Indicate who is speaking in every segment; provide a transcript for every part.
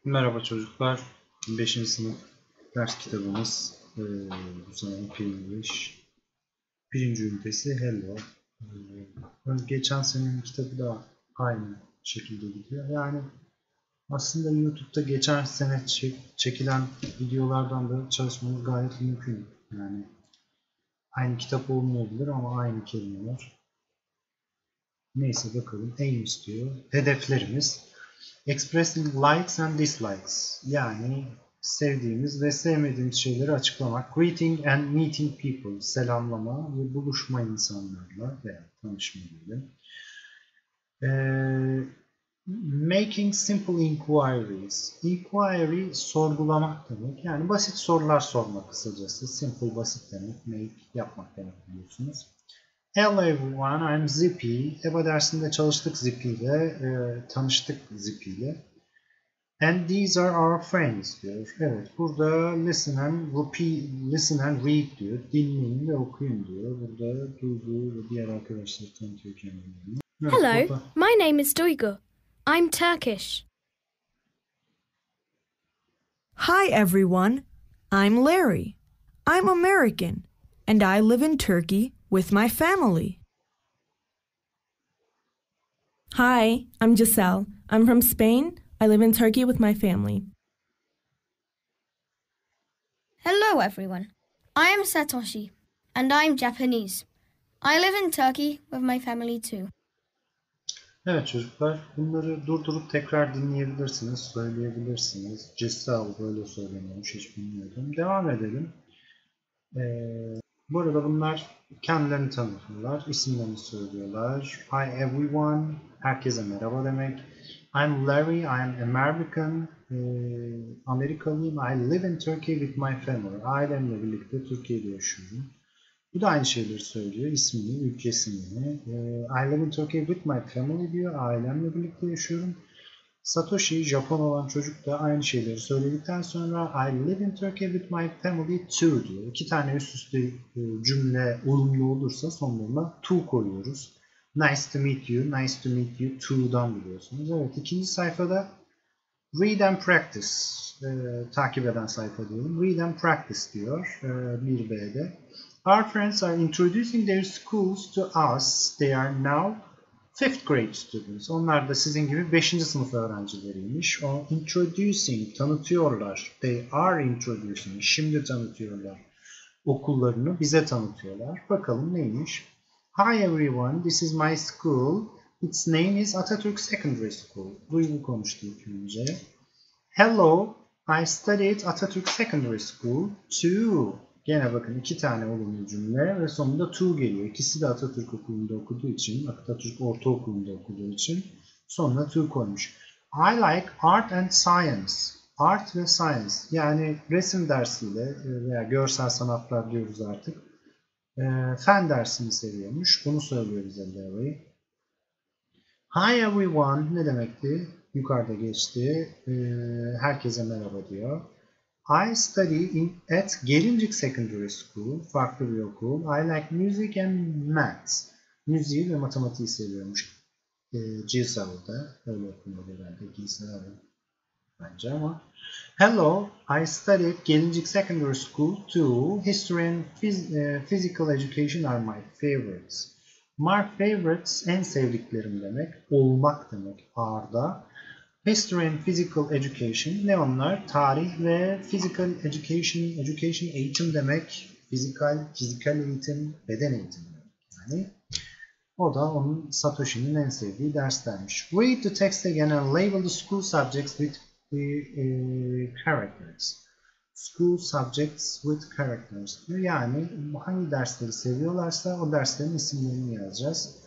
Speaker 1: Merhaba çocuklar. 5. sınıf ders kitabımız bu sene English. Birinci ünitesi Hello. Geçen senenin kitabı da aynı şekilde gidiyor. Yani aslında YouTube'da geçen sene çekilen videolardan da çalışmamız gayet mümkün. Yani aynı kitap olmayabilir ama aynı kelimeler. Neyse bakalım. Aims diyor. Hedeflerimiz. Expressing likes and dislikes. Yani sevdiğimiz ve sevmediğimiz şeyleri açıklamak. Greeting and meeting people. Selamlama ve buluşma insanlarla veya tanışma diyelim. Making simple inquiries. Inquiry sorgulamak demek. Yani basit sorular sormak kısacası. Simple basit demek. Make yapmak demek biliyorsunuz. Hello everyone, I'm Zippy. EBA dersinde çalıştık Zippy ile, tanıştık Zippy ile. And these are our friends diyor. Evet, burada listen and read diyor. Dinleyin ve okuyun diyor. Burada Duygu ve diğer arkadaşları tanıtıyor kendilerini. Evet,
Speaker 2: Hello,
Speaker 1: burada.
Speaker 2: my name is Duygu. I'm Turkish.
Speaker 3: Hi everyone, I'm Larry. I'm American, and I live in Turkey with my family.
Speaker 4: Hi, I'm Giselle. I'm from Spain. I live in Turkey with my family.
Speaker 5: Hello everyone. I am Satoshi, and I'm Japanese. I live in Turkey with my family too.
Speaker 1: Evet çocuklar, bunları durdurup tekrar dinleyebilirsiniz, söyleyebilirsiniz. Giselle böyle söyleniyormuş, hiç bilmiyordum. Devam edelim. Bu arada bunlar kendilerini tanıtıyorlar, isimlerini söylüyorlar. Hi everyone, herkese merhaba demek. I'm Larry, I'm American, Amerikalıyım. I live in Turkey with my family. Ailemle birlikte Türkiye'de yaşıyorum. Bu da aynı şeyleri söylüyor, ismini, ülkesini. I live in Turkey with my family diyor, ailemle birlikte yaşıyorum. Satoshi, Japon olan çocuk da aynı şeyleri söyledikten sonra I live in Turkey with my family too diyor. İki tane üst üste cümle uyumlu olursa sonlarına to koyuyoruz. Nice to meet you, nice to meet you too'dan biliyorsunuz. Evet, ikinci sayfada read and practice, takip eden sayfa diyelim. Read and practice diyor 1B'de. Our friends are introducing their schools to us. They are now 5th grade students. Onlar da sizin gibi 5. sınıf öğrencileriymiş. O introducing, tanıtıyorlar. They are introducing, şimdi tanıtıyorlar. Okullarını bize tanıtıyorlar. Bakalım neymiş? Hi everyone, this is my school. Its name is Atatürk Secondary School. Duygu konuştu ilk önce. Hello, I studied Atatürk Secondary School too. Gene bakın iki tane olumlu cümle ve sonunda to geliyor. İkisi de Atatürk Okulu'nda okuduğu için, Atatürk Ortaokulu'nda okuduğu için sonuna to koymuş. I like art and science. Art ve science, yani resim dersiyle veya görsel sanatlar diyoruz artık. Fen dersini seviyormuş. Bunu söylüyor bize Larry. Hi everyone ne demekti? Yukarıda geçti. Herkese merhaba diyor. I study at Gelincik Secondary School. Farklı bir okul. I like music and maths. Müziği ve matematiği seviyormuş. Giselle'da. Öyle okunuyor herhalde. Giselle bence ama. Hello, I study at Gelincik Secondary School too. History and physical education are my favorites. My favorites en sevdiklerim demek. Olmak demek. Arda. History and Physical Education. Ne onlar? Tarih ve Physical Education eğitim demek. Fizikal eğitim, beden eğitimi demek. Yani o da onun Satoshi'nin en sevdiği derslermiş. Read the text again and label the school subjects with characters. School subjects with characters. Yani hangi dersleri seviyorlarsa o derslerin isimlerini yazacağız.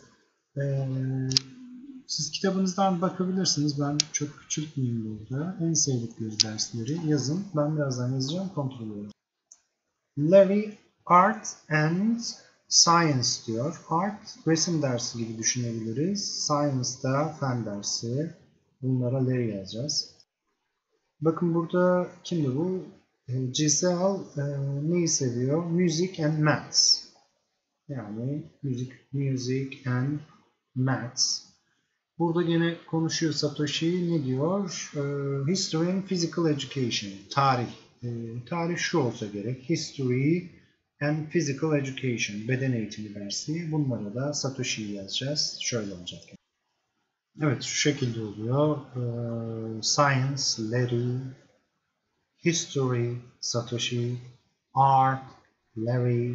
Speaker 1: Siz kitabınızdan bakabilirsiniz. Ben çok küçültmeyeyim burada. En sevdikleri dersleri yazın. Ben birazdan yazacağım. Kontrol edin. Larry Art and Science diyor. Art resim dersi gibi düşünebiliriz. Science da fen dersi. Bunlara Larry yazacağız. Bakın burada kimdi bu? Giselle neyi seviyor? Music and Maths. Yani music and Maths. Burada gene konuşuyor Satoshi. Ne diyor? History and Physical Education. Tarih. Tarih şu olsa gerek. History and Physical Education. Beden eğitimi dersi. Bunlara da Satoshi'yi yazacağız. Şöyle olacak. Evet, şu şekilde oluyor. Science, Larry. History, Satoshi. Art, Larry.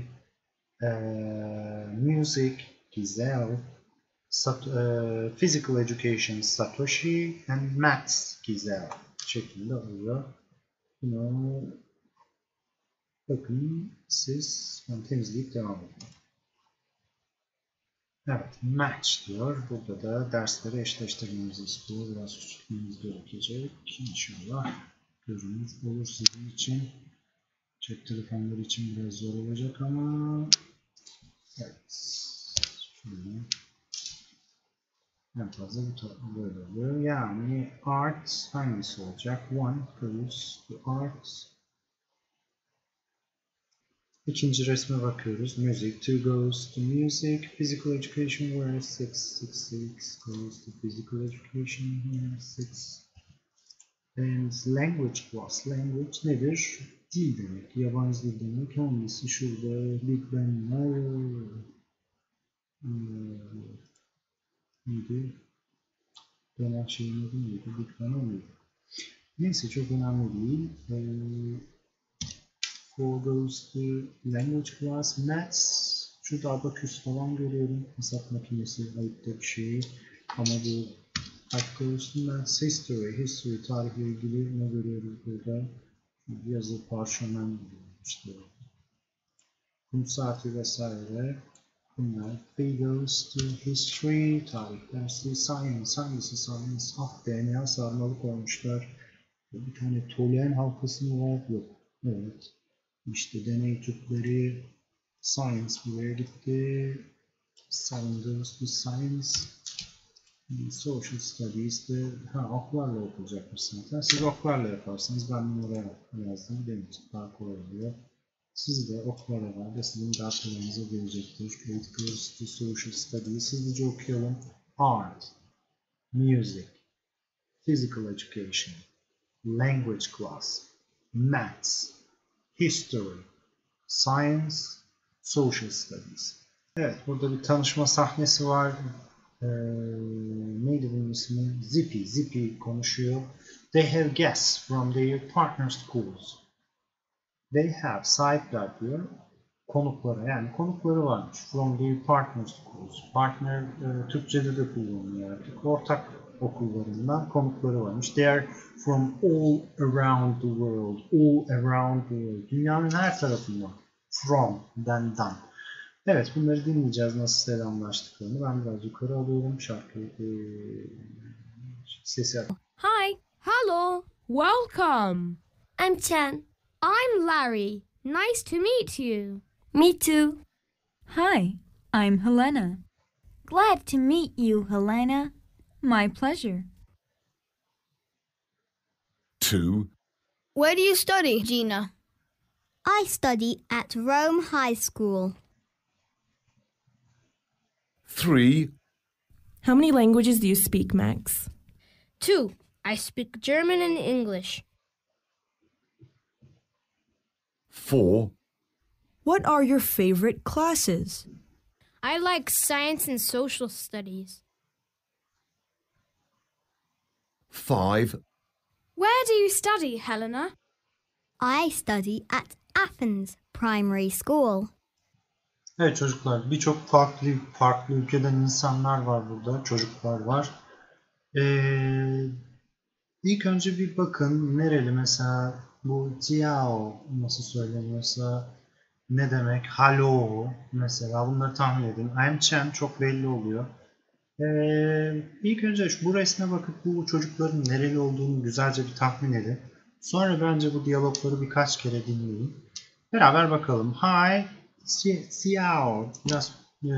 Speaker 1: Music, Giselle. Physical Education, Satoshi. And Maths, Giselle şeklinde oluyor. Bunu bakın siz temizleyip devam edin. Evet, match diyor. Burada da dersleri eşleştirmemizi istiyor. Biraz küçültmemiz gerekecek. İnşallah görünür olur sizin için. Cep telefonları için biraz zor olacak ama evet. Şöyle. En fazla bu böyle oluyor. Yani art hangisi olacak? One goes to art. İkinci resme bakıyoruz. Music. Two goes to music. Physical education where six goes to physical education here. Six. And language class. Language nedir? Dil demek. Yabancı dil demek. Hangisi şurada? Big Ben var. Neydi? Dönem şeyin adı neydi? Big Ben olmuyor. Neyse çok önemli değil. Four goes to language class. Maths. Şurada abaküs falan görüyorum. Hesap makinesi ayıpta bir şey. Ama bu five goes to maths. History. History tarihle ilgili ne görüyoruz burada? Yazı, parşömen işte. Kum saati vesaire. Bunlar. Three goes to history. Tarih dersi. Science. Hangisi science? DNA sarmalı koymuşlar. Bir tane toluen halkası mı var? Yok. Evet. İşte deney tüpleri, science buraya gitti. Seven goes to science. Social studies de oklarla okunacakmış zaten. Siz oklarla yaparsanız ben bunu oraya yazdım. Benim için daha kolay oluyor. Siz de oklar herhalde sizin daha kolayınıza gelecektir. Eight goes to social studies. Hızlıca okuyalım. Art, music, physical education, language class, maths, history, science, social studies. Evet, burada bir tanışma sahnesi var. Neydi bunun ismi? Zippy. Zippy konuşuyor. They have guests from their partner schools. They have sahipler diyor. Konuklara, yani konukları varmış. From their partner schools. Partner Türkçe'de de kullanılıyor artık. Ortak okullarından konukları varmış. They are from all around the world. All around the world. Dünyanın her tarafından. From, dan. Evet, bunları dinleyeceğiz nasıl selamlaştıklarını. Ben biraz yukarı alıyorum şarkıyı. Sesi alıyorum.
Speaker 2: Hi. Hello. Welcome. I'm Chen. I'm Larry. Nice to meet you.
Speaker 6: Me too.
Speaker 7: Hi, I'm Helena.
Speaker 6: Glad to meet you, Helena.
Speaker 7: My pleasure.
Speaker 8: 2.
Speaker 5: Where do you study, Gina?
Speaker 6: I study at Rome High School.
Speaker 8: 3.
Speaker 4: How many languages do you speak, Max?
Speaker 2: 2. I speak German and English.
Speaker 8: 4.
Speaker 3: What are your favorite classes?
Speaker 2: I like science and social studies.
Speaker 8: 5.
Speaker 2: Where do you study, Helena?
Speaker 6: I study at Athens Primary School.
Speaker 1: Evet çocuklar, birçok farklı ülkeden insanlar var burada, çocuklar var. İlk önce bir bakın nereli mesela bu Ciao nasıl söyleniyorsa ne demek, hello mesela bunları tahmin edin. I'm Chen çok belli oluyor. İlk önce bu resme bakıp bu çocukların nereli olduğunu güzelce bir tahmin edin. Sonra bence bu diyalogları birkaç kere dinleyin. Beraber bakalım. Hi, ciao. Biraz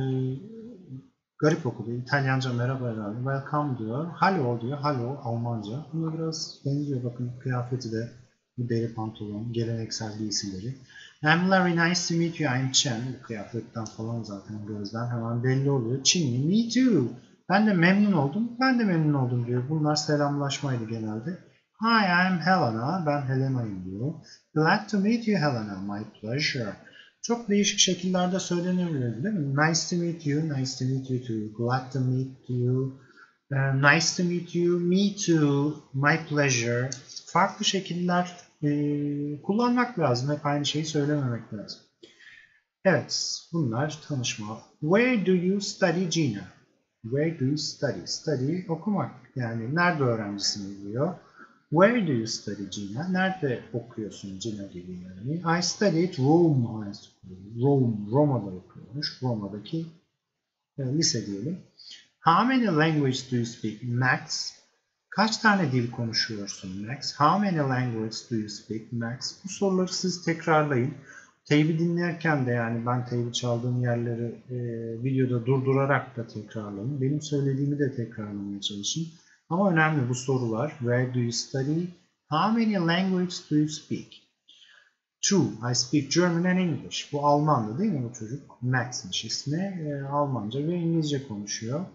Speaker 1: garip okudu. İtalyanca merhaba herhalde. Welcome diyor. Hello diyor. Hello Almanca. Buna biraz benziyor. Bakın kıyafeti de bu deri pantolon. Geleneksel giysileri. I'm Larry. Nice to meet you. I'm Chen. Bu kıyafetten falan zaten gözden hemen belli oluyor. Çinli. Me too. Ben de memnun oldum. Ben de memnun oldum diyor. Bunlar selamlaşmaydı genelde. Hi, I'm Helena. Ben Helena'yım diyor. Glad to meet you Helena. My pleasure. Çok değişik şekillerde söylenebilir değil mi? Nice to meet you. Nice to meet you too. Glad to meet you. Nice to meet you. Me too. My pleasure. Farklı şekiller kullanmak lazım. Hep aynı şeyi söylememek lazım. Evet, bunlar tanışma. Where do you study Gina? Where do you study? Study okumak. Yani nerede öğrencisin diyor. Where do you study Gina? Nerede okuyorsun Gina gibi yani. I studied Rome High School. Roma'da okuyormuş. Roma'daki lise diyelim. How many languages do you speak? Max. Kaç tane dil konuşuyorsun Max? How many languages do you speak Max? Bu soruları siz tekrarlayın. Teybi dinlerken de yani ben teybi çaldığım yerleri videoda durdurarak da tekrarlayın. Benim söylediğimi de tekrarlamaya çalışın. Ama önemli bu sorular. Where do you study? How many languages do you speak? True. I speak German and English. Bu Almandı değil mi bu çocuk? Max'miş ismi. Almanca ve İngilizce konuşuyor.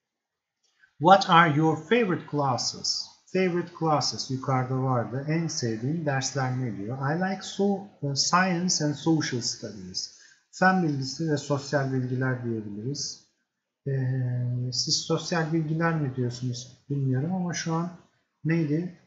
Speaker 1: What are your favorite classes? Favorite classes yukarıda vardı. En sevdiğim dersler ne diyor? I like science and social studies. Fen bilgisi ve sosyal bilgiler diyebiliriz. Siz sosyal bilgiler mi diyorsunuz bilmiyorum ama şu an neydi?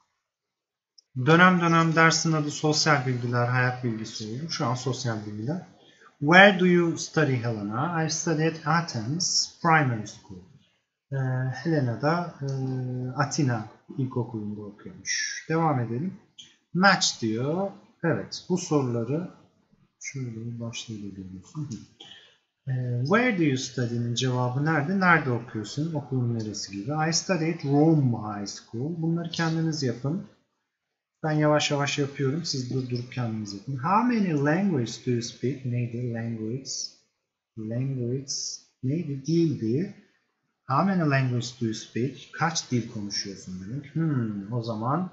Speaker 1: Dönem dönem dersin adı sosyal bilgiler, hayat bilgisi oluyor. Şu an sosyal bilgiler. Where do you study Helena? I study at Athens Primary School. Helena da Atina İlkokulu'nda okuyormuş. Devam edelim. Match diyor. Evet, bu soruları şöyle başlayabiliyoruz. Where do you study'nin cevabı nerede? Nerede okuyorsun? Okulun neresi gibi? I studied Rome High School. Bunları kendiniz yapın. Ben yavaş yavaş yapıyorum. Siz durdurup kendiniz yapın. How many languages do you speak? Neydi? Language neydi? Dildi. How many languages do you speak? Kaç dil konuşuyorsun demek. O zaman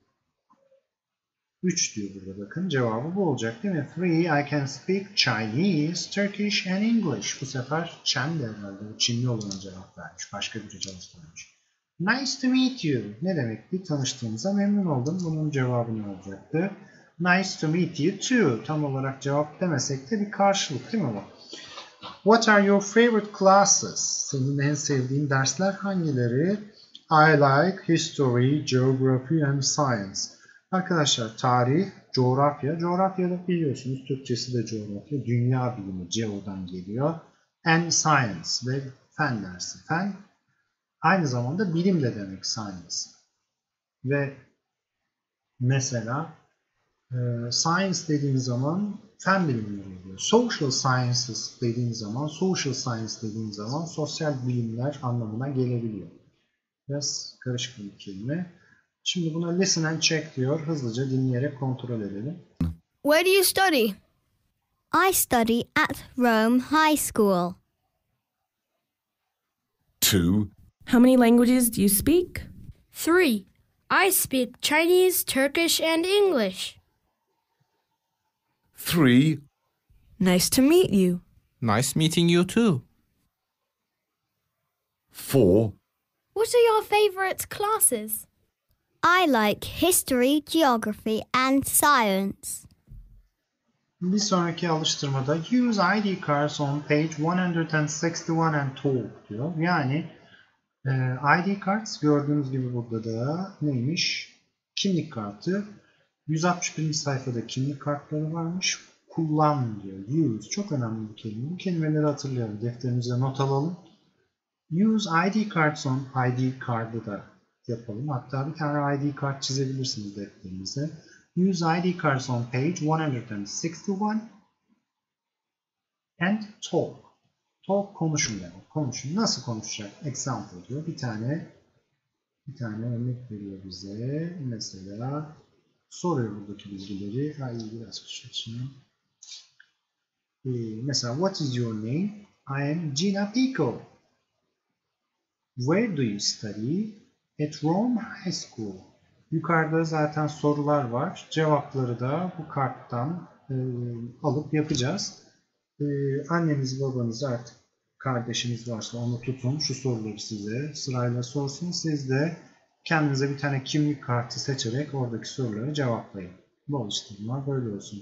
Speaker 1: 3 diyor burada bakın. Cevabı bu olacak değil mi? 3. I can speak Chinese, Turkish and English. Bu sefer Chen de herhalde. Çinli olan cevap vermiş. Başka biri cevap vermiş. Nice to meet you. Ne demekti? Tanıştığımıza memnun oldum. Bunun cevabı ne olacaktı? Nice to meet you too. Tam olarak cevap demesek de bir karşılık değil mi bu? What are your favorite classes? Senin en sevdiğin dersler hangileri? I like history, geography and science. Arkadaşlar tarih, coğrafya. Coğrafyada biliyorsunuz Türkçesi de coğrafya. Dünya bilimi, geo'dan geliyor. And science ve fen dersi. Fen aynı zamanda bilim de demek science. Ve mesela science dediğin zaman fen bilimleri oluyor. Social sciences dediğin zaman, sosyal bilimler anlamına gelebiliyor. Biraz karışık bir kelime. Şimdi buna listen and check diyor. Hızlıca dinleyerek kontrol edelim.
Speaker 5: Where do you study?
Speaker 6: I study at Rome High School.
Speaker 8: 2,
Speaker 4: How many languages do you speak?
Speaker 2: 3. I speak Chinese, Turkish, and English.
Speaker 8: 3,
Speaker 3: Nice to meet you.
Speaker 9: Nice meeting you too.
Speaker 8: 4,
Speaker 2: What are your favorite classes?
Speaker 6: I like history, geography and science.
Speaker 1: Bir sonraki alıştırmada use ID cards on page 161 and talk diyor. Yani ID cards gördüğünüz gibi burada da neymiş? Kimlik kartı. 161. sayfada kimlik kartları varmış. Kullan diyor. Use. Çok önemli bir kelime. Bu kelimeleri hatırlayalım. Defterimize not alalım. Use ID cards on ID card'ı da yapalım. Hatta bir tane ID kart çizebilirsiniz defterinize. Use ID cards on page 161 and talk. Talk konuşun demek. Konuşun. Nasıl konuşacak? Example diyor. Bir tane örnek veriyor bize. Mesela soruyor buradaki bilgileri. Biraz küçülteyim. Mesela what is your name? I am Gina Pico. Where do you study? At Rome High School. Yukarıda zaten sorular var. Cevapları da bu karttan alıp yapacağız. Anneniz babanız artık kardeşiniz varsa onu tutun. Şu soruları size sırayla sorsun. Siz de kendinize bir tane kimlik kartı seçerek oradaki soruları cevaplayın. Bu alıştırma böyle olsun.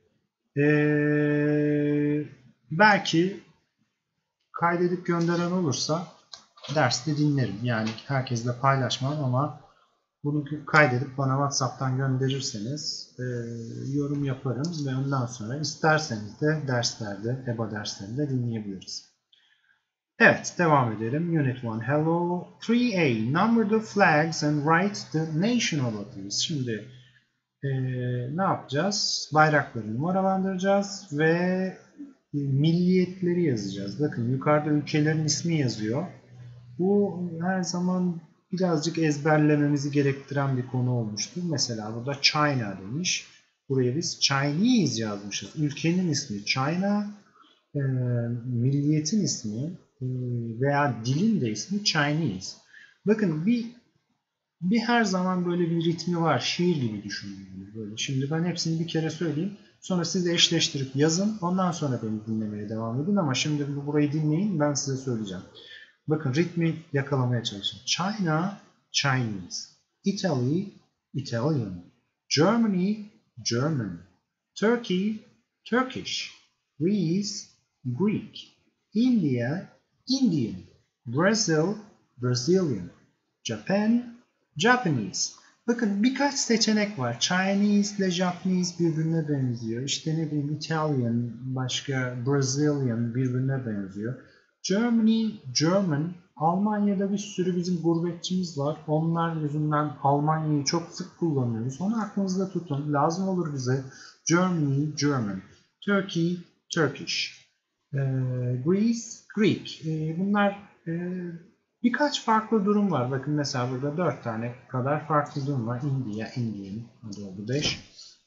Speaker 1: Belki kaydedip gönderen olursa derste dinlerim. Yani herkesle paylaşmam ama bunu kaydedip bana WhatsApp'tan gönderirseniz yorum yaparım ve ondan sonra isterseniz de derslerde, EBA derslerinde dinleyebiliriz. Evet, devam edelim. Unit 1, Hello. 3A, number the flags and write the nationalities. Şimdi ne yapacağız? Bayrakları numaralandıracağız ve milliyetleri yazacağız. Bakın yukarıda ülkelerin ismi yazıyor. Bu her zaman birazcık ezberlememizi gerektiren bir konu olmuştur. Mesela burada China demiş. Buraya biz Chinese yazmışız. Ülkenin ismi China, milliyetin ismi veya dilin de ismi Chinese. Bakın bir her zaman böyle bir ritmi var. Şiir gibi düşünün. Böyle. Şimdi ben hepsini bir kere söyleyeyim. Sonra siz de eşleştirip yazın. Ondan sonra beni dinlemeye devam edin. Ama şimdi burayı dinleyin. Ben size söyleyeceğim. Bakın ritmi yakalamaya çalışın. China, Chinese. Italy, Italian. Germany, German. Turkey, Turkish. Greece, Greek. India, Indian. Brazil, Brazilian. Japan, Japanese. Bakın birkaç seçenek var. Chinese ile Japanese birbirine benziyor. İşte ne bileyim Italian, başka Brazilian birbirine benziyor. Germany, German. Almanya'da bir sürü bizim gurbetçimiz var. Onlar yüzünden Almanya'yı çok sık kullanıyoruz. Onu aklınızda tutun. Lazım olur bize. Germany, German. Turkey, Turkish. Greece, Greek. Bunlar birkaç farklı durum var. Bakın mesela burada 4 tane kadar farklı durum var. India, Indian. Hadi oldu 5.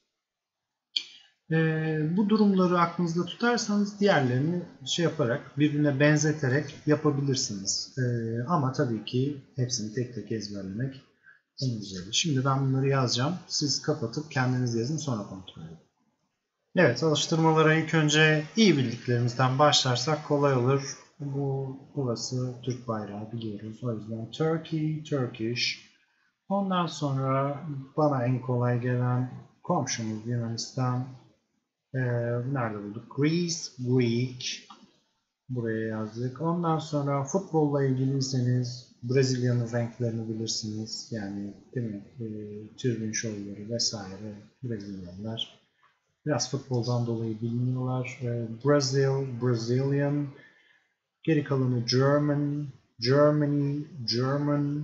Speaker 1: Bu durumları aklınızda tutarsanız diğerlerini yaparak, birbirine benzeterek yapabilirsiniz. Ama tabii ki hepsini tek tek ezberlemek en güzeli. Şimdi ben bunları yazacağım. Siz kapatıp kendiniz yazın, sonra kontrol edin. Evet, alıştırmalara ilk önce iyi bildiklerimizden başlarsak kolay olur. Burası Türk bayrağı biliyoruz. O yüzden Turkey, Turkish. Ondan sonra bana en kolay gelen komşumuz Yunanistan. Nerede bulduk? Greece, Greek. Buraya yazdık. Ondan sonra futbolla ilgiliyseniz Brezilya'nın renklerini bilirsiniz. Yani değil mi? Türbün şovları vesaire Brezilyalılar. Biraz futboldan dolayı bilmiyorlar. Brazil, Brazilian. Geri kalanı German, Germany, German.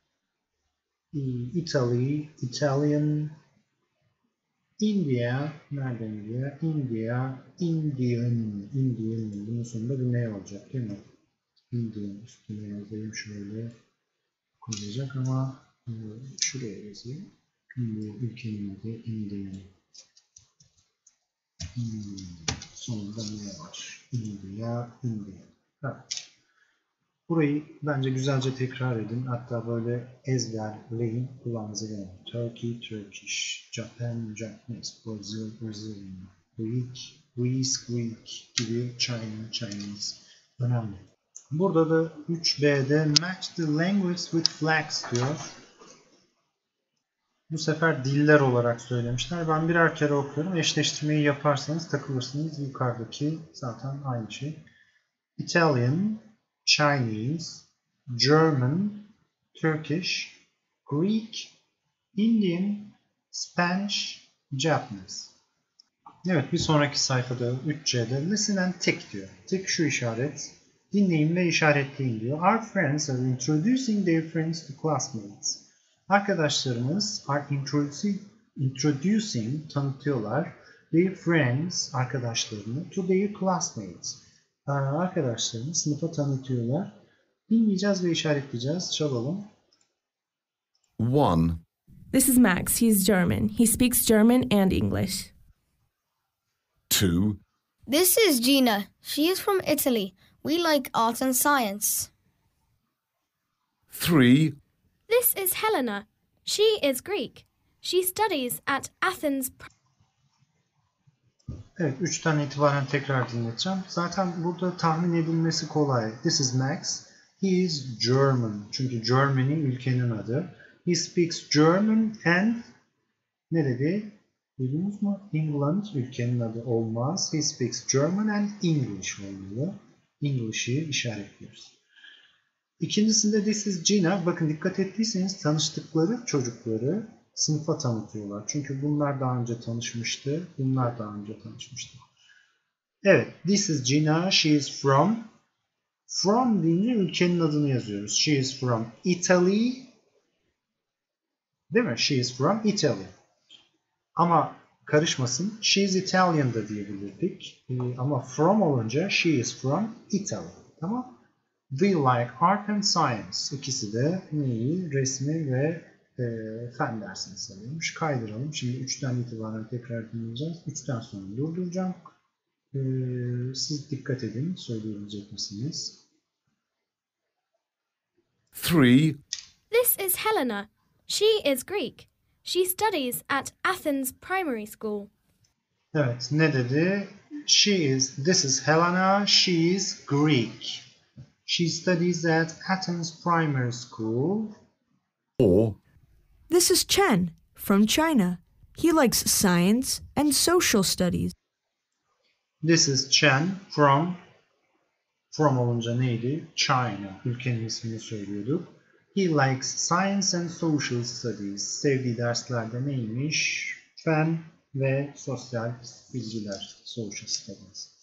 Speaker 1: Italy, Italian. India, nereden India? India, Indian. Bunun sonunda bir ne olacak değil mi? Indian üstüne yazayım şöyle. Koyacak ama şuraya yazayım. Ülkenin adı Indian. Sonunda ne var? India. Evet. Burayı bence güzelce tekrar edin. Hatta böyle ezberleyin. Kulağınıza gelin. Turkey, Turkish. Japan, Japanese. Brazil, Brazilian. Greek, Greece, Greek gibi China, Chinese. Önemli. Burada da 3B'de match the language with flags diyor. Bu sefer diller olarak söylemişler. Ben birer kere okuyorum. Eşleştirmeyi yaparsanız takılırsınız. Yukarıdaki zaten aynı şey. Italian, Chinese, German, Turkish, Greek, Indian, Spanish, Japanese. Evet, bir sonraki sayfada 3C'de listen and tick diyor. Tick şu işaret. Dinleyin ve işaretleyin diyor. Our friends are introducing their friends to classmates. Arkadaşlarımız are introducing tanıtıyorlar their friends arkadaşlarını to their classmates. Arkadaşlarını sınıfa tanıtıyorlar. Dinleyeceğiz ve işaretleyeceğiz. Çalalım.
Speaker 8: 1.
Speaker 4: This is Max. He's German. He speaks German and English.
Speaker 8: 2.
Speaker 5: This is Gina. She is from Italy. We like art and science.
Speaker 8: 3.
Speaker 2: This is Helena. She is Greek. She studies at Athens.
Speaker 1: Evet, 3'ten itibaren tekrar dinleteceğim. Zaten burada tahmin edilmesi kolay. This is Max. He is German. Çünkü Germany ülkenin adı. He speaks German and ne dedi? Duydunuz mu? England ülkenin adı olmaz. He speaks German and English olmalı. English'i işaretliyoruz. İkincisinde this is Gina. Bakın dikkat ettiyseniz tanıştıkları çocukları sınıfa tanıtıyorlar. Çünkü bunlar daha önce tanışmıştı. Bunlar daha önce tanışmıştı. Evet. This is Gina. She is from. From deyince ülkenin adını yazıyoruz. She is from Italy. Değil mi? She is from Italy. Ama karışmasın. She is Italian da diyebilirdik. Ama from olunca she is from Italy. Tamam. We like art and science. İkisi de neyi? Resmi ve fen dersini seviyormuş. Kaydıralım. Şimdi 3'ten itibaren tekrar dinleyeceğiz. 3'ten sonra durduracağım. Siz dikkat edin. Söyleyebilecek misiniz?
Speaker 8: 3.
Speaker 2: This is Helena. She is Greek. She studies at Athens Primary School.
Speaker 1: Evet. Ne dedi? This is Helena. She is Greek. She studies at Athens Primary School.
Speaker 8: 4.
Speaker 3: This is Chen from China. He likes science and social studies.
Speaker 1: This is Chen from olunca neydi? China. Ülkenin ismini söylüyorduk. He likes science and social studies. Sevdiği derslerde neymiş? Fen ve sosyal bilgiler. Social studies.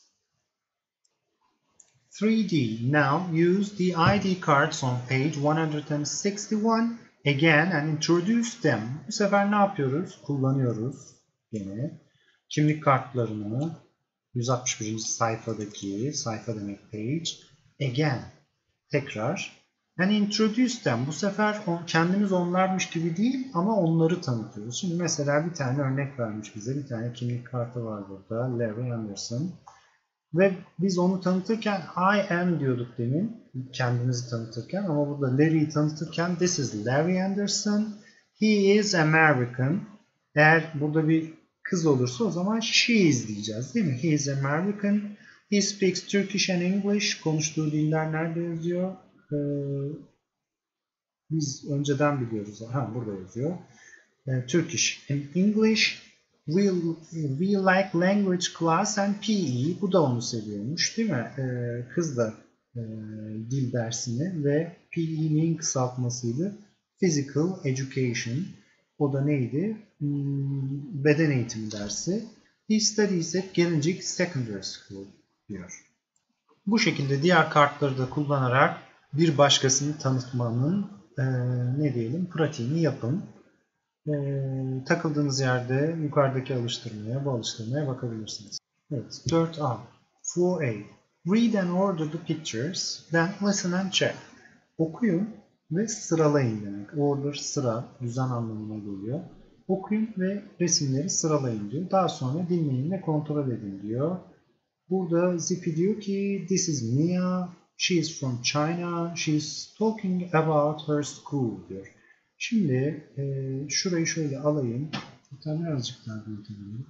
Speaker 1: 3D. Now use the ID cards on page 161 again and introduce them. Bu sefer ne yapıyoruz? Kullanıyoruz yine. Kimlik kartlarını 161. sayfadaki, sayfa demek page, again, tekrar, and introduce them. Bu sefer kendimiz onlarmış gibi değil ama onları tanıtıyoruz. Şimdi mesela bir tane örnek vermiş bize. Bir tane kimlik kartı var burada. Larry Anderson. Ve biz onu tanıtırken I am diyorduk demin. Kendimizi tanıtırken. Ama burada Larry'i tanıtırken this is Larry Anderson. He is American. Eğer burada bir kız olursa o zaman she is diyeceğiz değil mi? He is American. He speaks Turkish and English. Konuştuğu diller nerede yazıyor? Biz önceden biliyoruz. Burada yazıyor. Turkish and English. We like language class and PE. Bu da onu seviyormuş değil mi? Kız da dil dersini ve PE'nin kısaltmasıydı. Physical Education. O da neydi? Beden eğitimi dersi. He studies at Gelincik Secondary School diyor. Bu şekilde diğer kartları da kullanarak bir başkasını tanıtmanın pratiğini yapın. Takıldığınız yerde yukarıdaki bu alıştırmaya bakabilirsiniz. Evet, 4A. 4A. Read and order the pictures, then listen and check. Okuyun ve sıralayın demek. Order sıra, düzen anlamına geliyor. Okuyun ve resimleri sıralayın diyor. Daha sonra dinleyin ve kontrol edin diyor. Burada Zippy diyor ki this is Mia, she is from China, she is talking about her school diyor. Şimdi şurayı şöyle alayım. Birazcık daha büyütelim.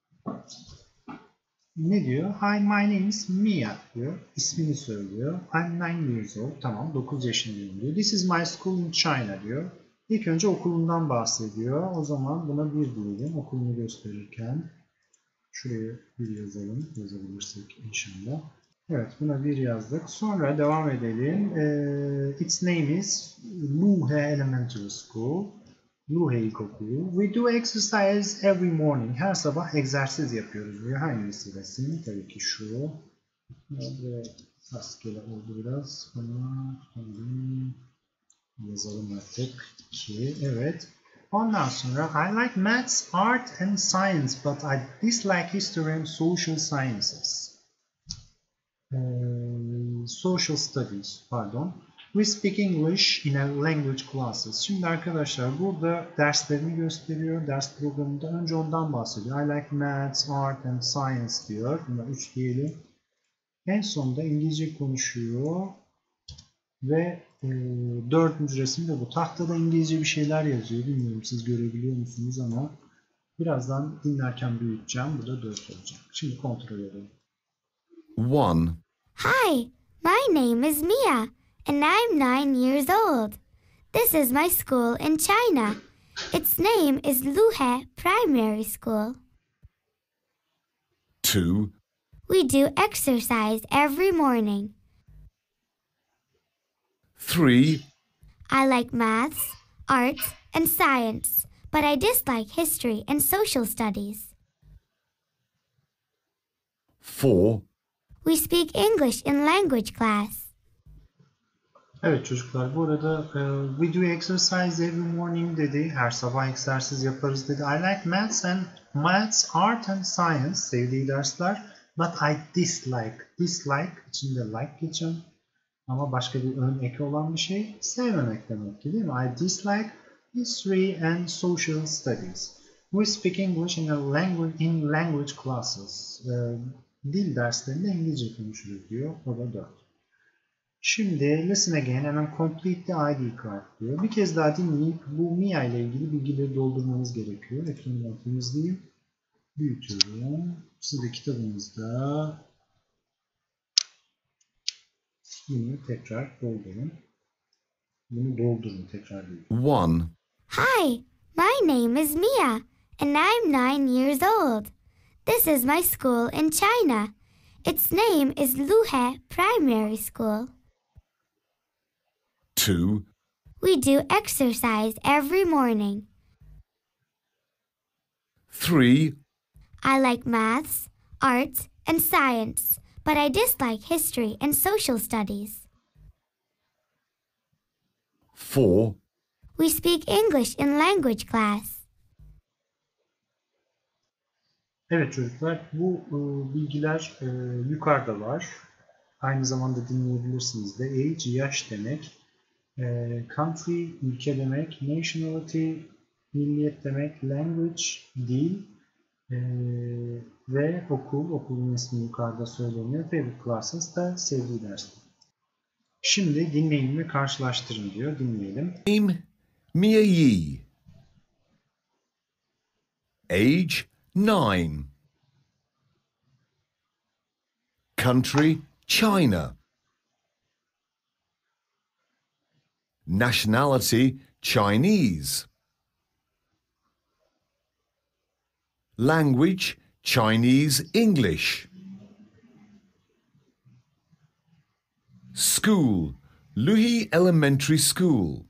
Speaker 1: Ne diyor? Hi, my name is Mia diyor. İsmini söylüyor. I'm 9 years old. Tamam, 9 yaşındayım diyor. This is my school in China diyor. İlk önce okulundan bahsediyor. O zaman buna 1 diyelim. Okulunu gösterirken. Şuraya 1 yazalım. Yazabilirsek inşallah. Evet, buna 1 yazdık. Sonra devam edelim. Its name is Luhe Elementary School. Luhe İlkokulu. We do exercise every morning. Her sabah egzersiz yapıyoruz diyor. Hangisi resim? Tabii ki şu. Böyle rastgele oldu biraz. Bunu yazalım artık. 2. Evet. Ondan sonra I like maths, art and science, but I dislike history and social sciences. Social studies, pardon. We speak English in a language classes. Şimdi arkadaşlar burada derslerini gösteriyor. Ders programında önce ondan bahsediyor. I like maths, art and science diyor. Buna 3 diyelim. En sonunda İngilizce konuşuyor. Ve 4. resimde bu. Tahtada İngilizce bir şeyler yazıyor. Bilmiyorum siz görebiliyor musunuz ama Birazdan dinlerken büyüteceğim. Bu da 4 olacak. Şimdi kontrol edelim.
Speaker 8: 1,
Speaker 6: Hi, my name is Mia, and I'm 9 years old. This is my school in China. Its name is Luhe Primary School.
Speaker 8: 2,
Speaker 6: We do exercise every morning.
Speaker 8: 3,
Speaker 6: I like maths, arts, and science, but I dislike history and social studies.
Speaker 8: 4,
Speaker 6: We speak English in language class.
Speaker 1: Evet çocuklar, bu arada we do exercise every morning dedi. Her sabah egzersiz yaparız dedi. I like maths, art and science. Sevdiği dersler. But I dislike. Dislike içinde like geçen ama başka bir ön eki olan bir şey. Sevmemek demek ki, değil mi? I dislike history and social studies. We speak English in language classes. Dil derslerinde İngilizce konuşulur diyor. O da 4. Şimdi listen again and complete the ID card diyor. Bir kez daha dinleyip bu Mia ile ilgili bilgileri doldurmanız gerekiyor. Ekranı temizleyeyim. Büyütüyorum. Siz de kitabınızda bunu tekrar doldurun. Bunu doldurun tekrar değil.
Speaker 8: 1,
Speaker 6: Hi, my name is Mia, and I'm 9 years old. This is my school in China. Its name is Luhe Primary School.
Speaker 8: 2,
Speaker 6: We do exercise every morning.
Speaker 8: 3,
Speaker 6: I like maths, arts, and science, but I dislike history and social studies.
Speaker 8: 4,
Speaker 6: We speak English in language class.
Speaker 1: Evet çocuklar, bu bilgiler yukarıda var. Aynı zamanda dinleyebilirsiniz de. Age, yaş demek. Country, ülke demek. Nationality, milliyet demek. Language, dil. Ve okul, okulun ismi yukarıda söyleniyor. Favorite classes da sevdiği dersler. Şimdi dinleyin ve karşılaştırın diyor. Dinleyelim.
Speaker 8: name Mia Yi. Age 9. Country China. Nationality Chinese. Language Chinese English. School Luhi Elementary School.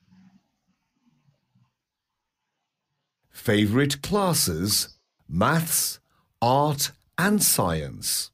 Speaker 8: Favorite classes Maths, Art and Science.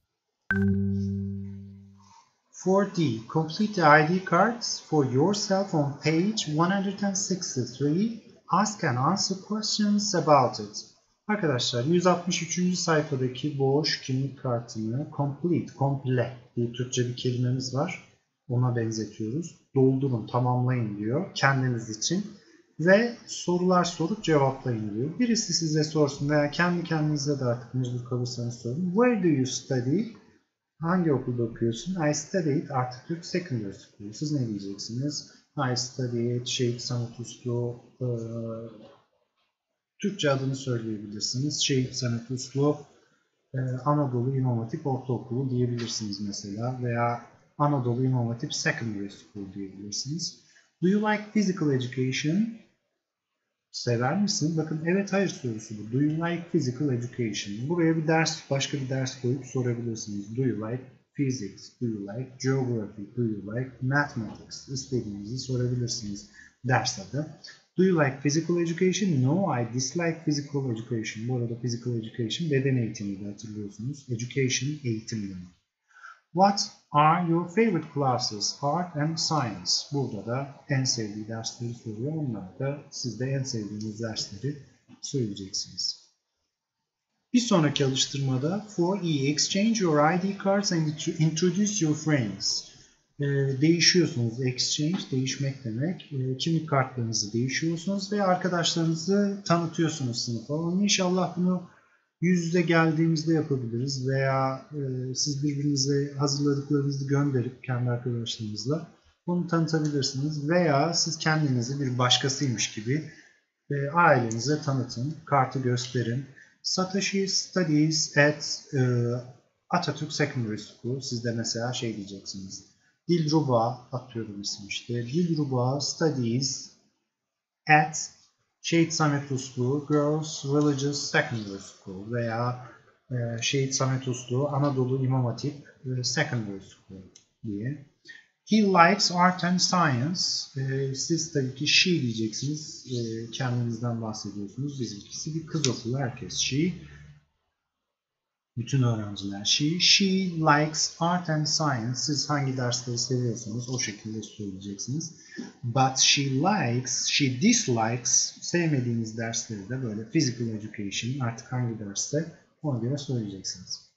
Speaker 1: 4D. Complete the ID cards for yourself on page 163. Ask and answer questions about it. Arkadaşlar 163. sayfadaki boş kimlik kartını komple diye Türkçe bir kelimemiz var. Ona benzetiyoruz. Doldurun, tamamlayın diyor kendiniz için. Ve sorular sorup cevaplayın diyor. Birisi size sorsun veya kendi kendinize de artık mecbur kalırsanız sorun. Where do you study? Hangi okulda okuyorsun? I studied Atatürk Secondary School. Siz ne diyeceksiniz? I studied Şehit Sanatüslü. Türkçe adını söyleyebilirsiniz. Şehit Sanatüslü Anadolu İmam Hatip Ortaokulu diyebilirsiniz mesela. Veya Anadolu İmam Hatip Secondary School diyebilirsiniz. Do you like physical education? Sever misin? Bakın evet hayır sorusu bu. Do you like physical education? Buraya bir ders, başka bir ders koyup sorabilirsiniz. Do you like physics? Do you like geography? Do you like mathematics? İstediğinizi sorabilirsiniz ders adı. Do you like physical education? No, I dislike physical education. Bu arada physical education beden eğitimi de hatırlıyorsunuz. Education eğitim demek. What are your favorite classes? Art and Science. Burada da en sevdiği dersleri soruyor. Onlar da siz de en sevdiğiniz dersleri söyleyeceksiniz. Bir sonraki alıştırmada 4E. Exchange your ID cards and introduce your friends. Değişiyorsunuz. Exchange, değişmek demek. Kimlik kartlarınızı değişiyorsunuz ve arkadaşlarınızı tanıtıyorsunuz sınıfa. İnşallah bunu yüz yüze geldiğimizde yapabiliriz veya siz birbirinize hazırladıklarınızı gönderip kendi arkadaşlarınızla bunu tanıtabilirsiniz veya siz kendinizi bir başkasıymış gibi Ailenize tanıtın, kartı gösterin. Satoshi studies at Atatürk Secondary School. Siz de mesela şey diyeceksiniz. Dilruba, atıyorum isim işte. Dilruba studies at Şehit Samet Uslu Girls Religious Secondary School veya Şehit Samet Uslu Anadolu İmam Hatip Secondary School diye. He likes art and science. Siz tabii ki she diyeceksiniz. Kendinizden bahsediyorsunuz. Bizimkisi bir kız okulu. Herkes she. Bütün öğrenciler she. She likes art and science. Siz hangi dersleri seviyorsanız o şekilde söyleyeceksiniz. But she dislikes sevmediğiniz dersleri de böyle physical education artık hangi derste ona göre söyleyeceksiniz.